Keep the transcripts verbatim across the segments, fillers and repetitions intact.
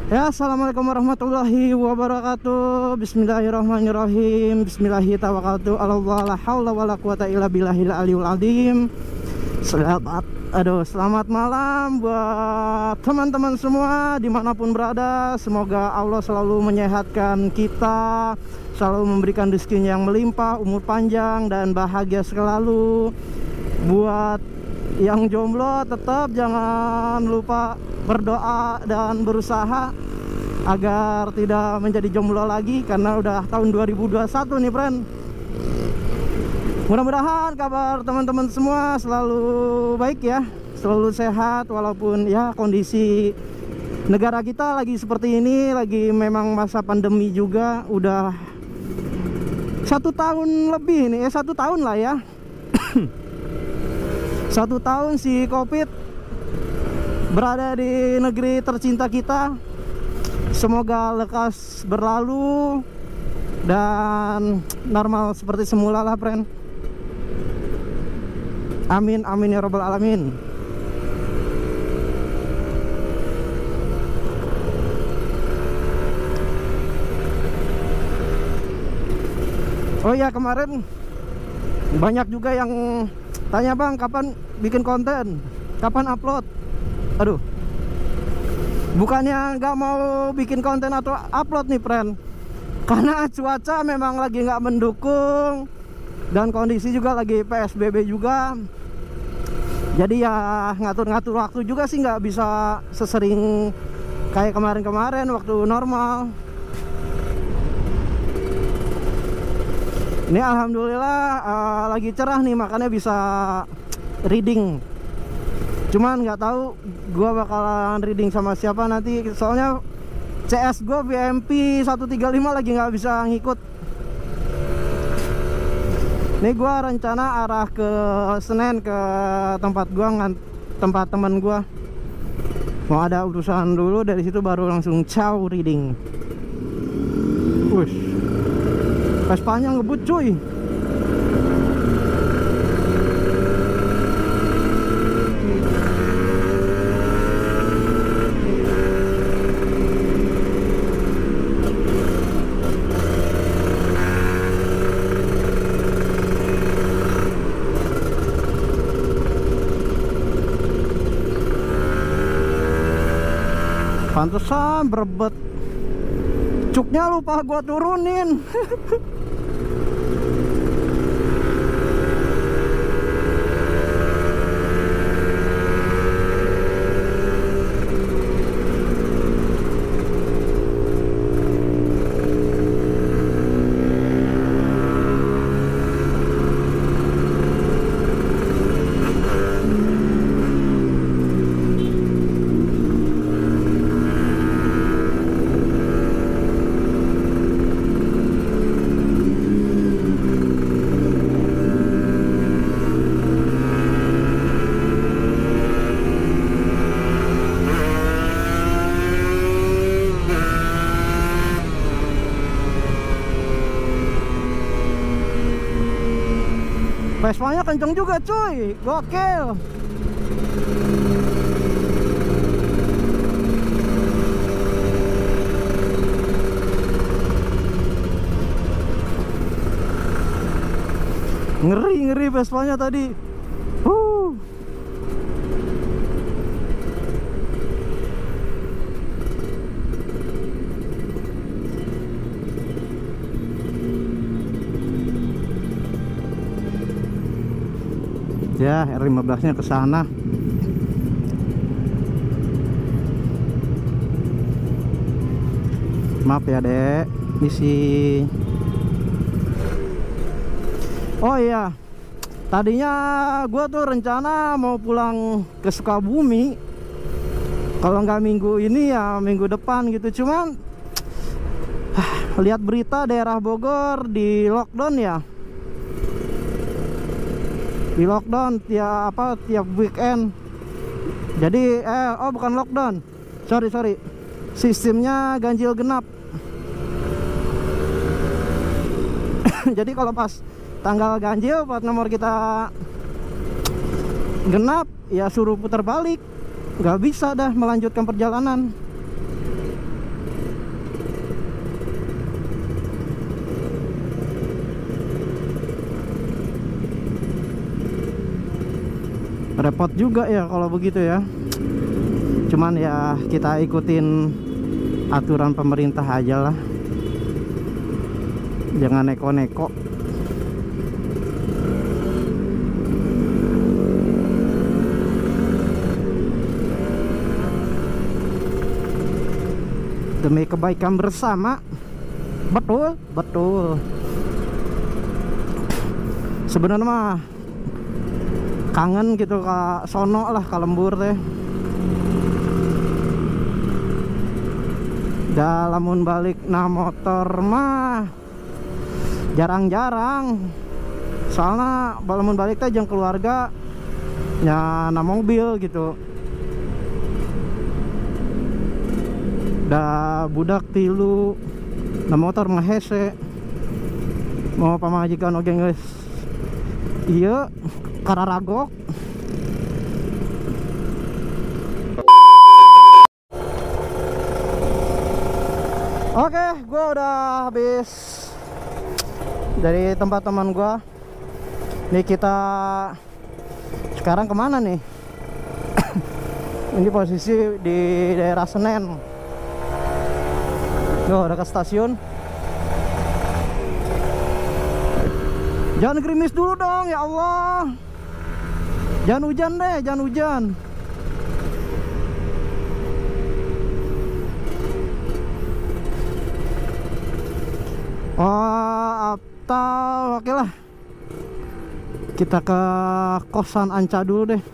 Ya, assalamualaikum warahmatullahi wabarakatuh. Bismillahirrahmanirrahim. Bismillahirrahmanirrahim. Allah la haula wala quwata illa billahil aliyul azim. Selamat, aduh, selamat malam buat teman-teman semua dimanapun berada. Semoga Allah selalu menyehatkan kita, selalu memberikan rezeki yang melimpah, umur panjang dan bahagia selalu. Buat yang jomblo tetap jangan lupa berdoa dan berusaha agar tidak menjadi jomblo lagi, karena udah tahun dua ribu dua puluh satu nih, friend. Mudah-mudahan kabar teman-teman semua selalu baik ya, selalu sehat, walaupun ya kondisi negara kita lagi seperti ini, lagi memang masa pandemi juga. Udah satu tahun lebih nih, eh satu tahun lah ya. Satu tahun si COVID berada di negeri tercinta kita. Semoga lekas berlalu dan normal seperti semula lah, friend. Amin, amin ya rabbal alamin. Oh ya, kemarin banyak juga yang tanya, bang, kapan bikin konten, kapan upload. Aduh, bukannya nggak mau bikin konten atau upload nih, friend, karena cuaca memang lagi nggak mendukung dan kondisi juga lagi P S B B juga. Jadi ya ngatur-ngatur waktu juga sih nggak bisa sesering kayak kemarin-kemarin waktu normal. Ini alhamdulillah uh, lagi cerah nih, makanya bisa reading. Cuman nggak tahu gua bakalan reading sama siapa nanti, soalnya C S gua V M P seratus tiga puluh lima lagi nggak bisa ngikut. Nih gua rencana arah ke Senen, ke tempat gua, tempat teman gua. Mau ada urusan dulu, dari situ baru langsung ciao reading. Wush, Vespanya ngebut cuy. Pantesan berebet, cuknya lupa gua turunin. Vespanya kenceng juga cuy, gokil. Ngeri-ngeri Vespanya tadi. Huh. Ya, R lima belas nya ke sana. Maaf ya, Dek. Misi. Oh iya, tadinya gua tuh rencana mau pulang ke Sukabumi. Kalau nggak minggu ini ya minggu depan gitu. Cuman lihat berita daerah Bogor di lockdown ya. Di lockdown tiap apa tiap weekend. Jadi eh oh bukan lockdown, sorry sorry sistemnya ganjil genap. Jadi kalau pas tanggal ganjil, plat nomor kita genap, ya suruh putar balik, nggak bisa dah melanjutkan perjalanan. repot juga ya kalau begitu ya. Cuman ya kita ikutin aturan pemerintah aja lah, jangan neko-neko. Demi kebaikan bersama. Betul, betul. Sebenarnya mah kangen gitu ke sono lah, ke lembur teh. Dalamun balik na motor mah jarang-jarang. Soalnya balamun balik teh jeung keluarga nya na mobil gitu. Da budak tilu na motor mah hese. Mau pamajikan oge geus ieu kararagok. Oke, gue udah habis dari tempat teman gue. Nih kita sekarang kemana nih? Ini posisi di daerah Senen. Tuh, udah ke stasiun. Jangan gerimis dulu dong, ya Allah. Jangan hujan deh, jangan hujan. Oh, atau oke lah. Kita ke kosan Anca dulu deh.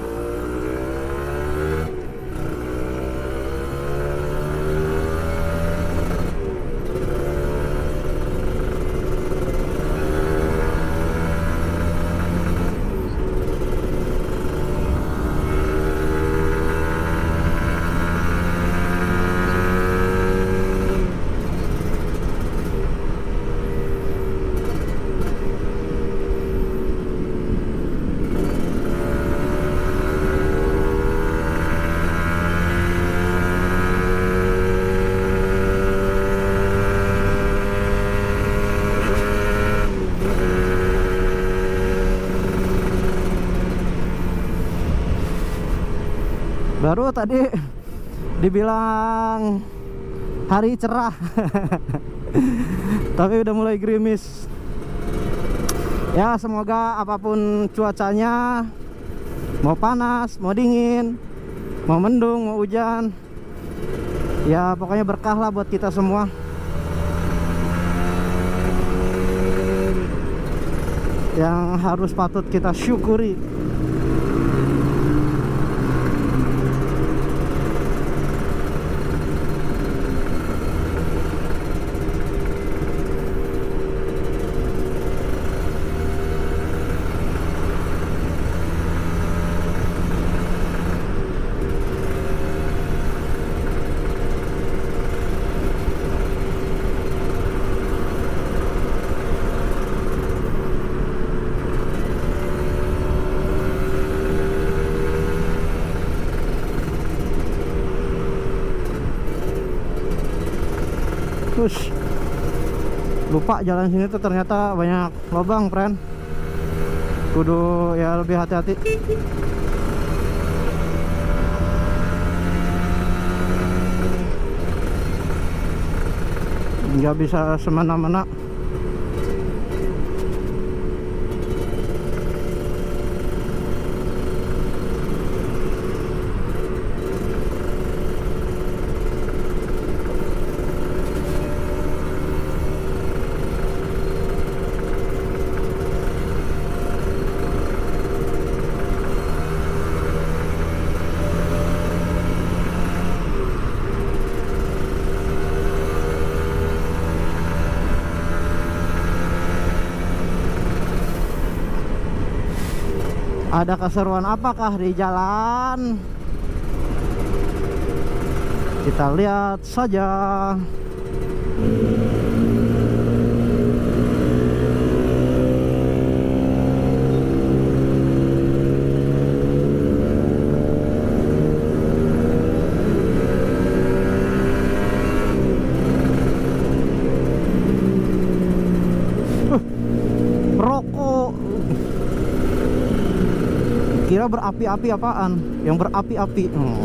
Baru tadi dibilang hari cerah. Tapi udah mulai gerimis. Ya semoga apapun cuacanya, mau panas, mau dingin, mau mendung, mau hujan, ya pokoknya berkah lah buat kita semua. Yang harus patut kita syukuri. Terus lupa jalan sini tuh ternyata banyak lubang, friend. Kudu ya lebih hati-hati. Nggak bisa semena-mena. Ada keseruan apakah di jalan? Kita lihat saja. Kira berapi-api apaan? Yang berapi-api. Oh.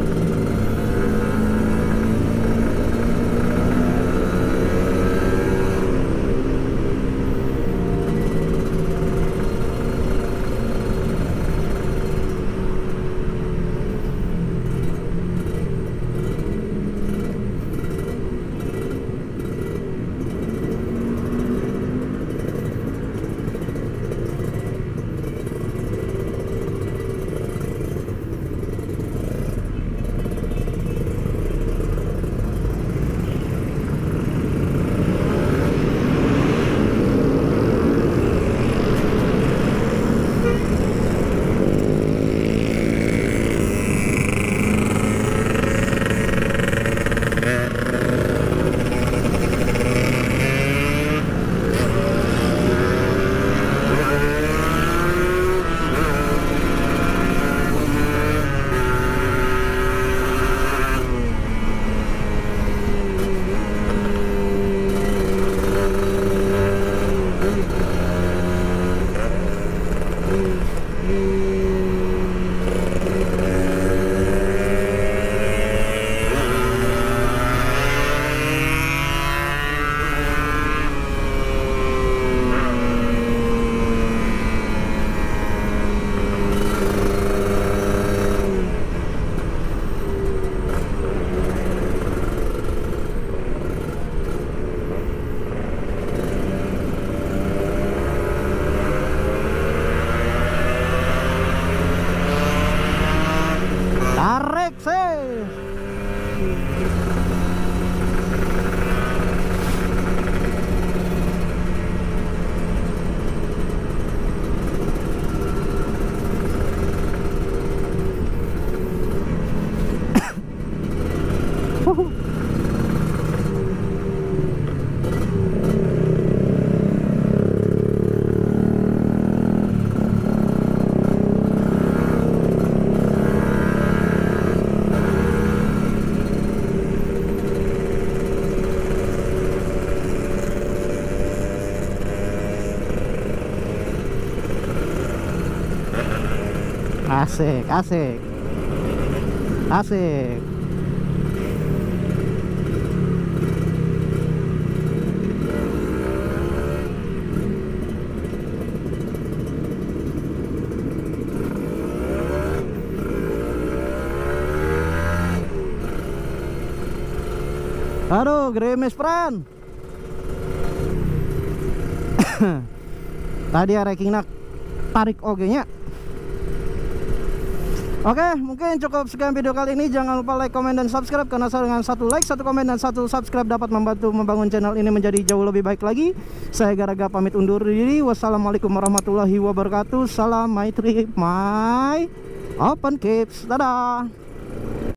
Tarik sih. Asik, asik, asik. Aduh, gerimis friend. Tadi ya Rekingna tarik oge-nya. Oke, mungkin cukup sekian video kali ini. Jangan lupa like, komen, dan subscribe, karena dengan satu like, satu komen, dan satu subscribe dapat membantu membangun channel ini menjadi jauh lebih baik lagi. Saya Garaga pamit undur diri. Wassalamualaikum warahmatullahi wabarakatuh. Salam my trip, my open keeps. Dadah.